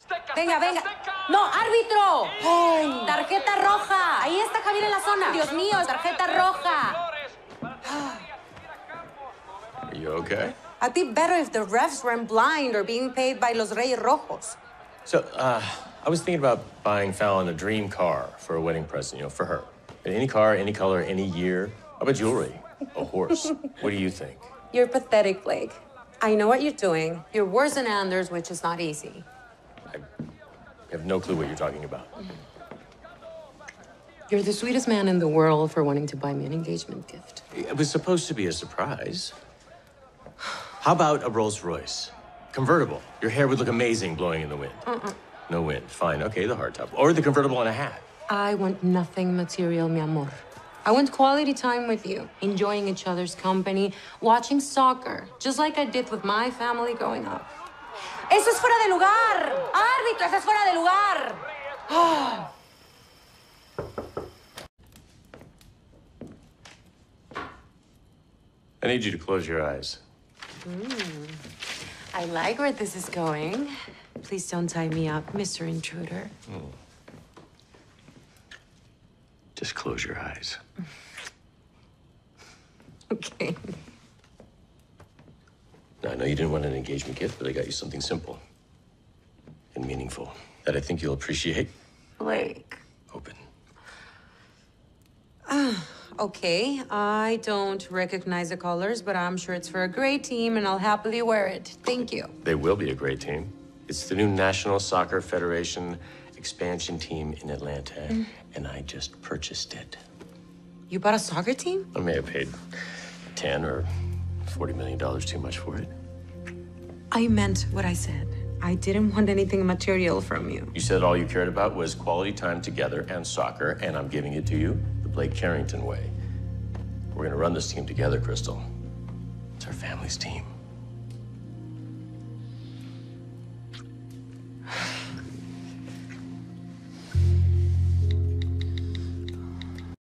Venga, venga. ¡No, árbitro! ¡Ay! ¡Tarjeta roja! Ahí está Javier en la zona. Dios mío, tarjeta roja. Are you okay? I'd be better if the refs weren't blind or being paid by Los Reyes Rojos. So, I was thinking about buying Fallon a dream car for a wedding present, for her. Any car, any color, any year. How about jewelry? A horse. What do you think? You're pathetic, Blake. I know what you're doing. You're worse than Anders, which is not easy. I have no clue what you're talking about. You're the sweetest man in the world for wanting to buy me an engagement gift. It was supposed to be a surprise. How about a Rolls Royce? Convertible. Your hair would look amazing blowing in the wind. No wind. Fine. Okay, the hardtop. Or the convertible and a hat. I want nothing material, mi amor. I want quality time with you, enjoying each other's company, watching soccer, just like I did with my family growing up. ¡Eso es fuera de lugar! ¡Árbitro, eso es fuera de lugar! I need you to close your eyes. I like where this is going. Please don't tie me up, Mr. Intruder. Just close your eyes. Okay. Now, I know you didn't want an engagement gift, but I got you something simple and meaningful that I think you'll appreciate. Blake. Open. Okay, I don't recognize the colors, but I'm sure it's for a great team, and I'll happily wear it. Thank you. They will be a great team. It's the new National Soccer Federation expansion team in Atlanta, and I just purchased it. You bought a soccer team? I may have paid $10 or $40 million too much for it. I meant what I said. I didn't want anything material from you. You said all you cared about was quality time together and soccer, and I'm giving it to you the Blake Carrington way. We're gonna run this team together, Crystal. It's our family's team.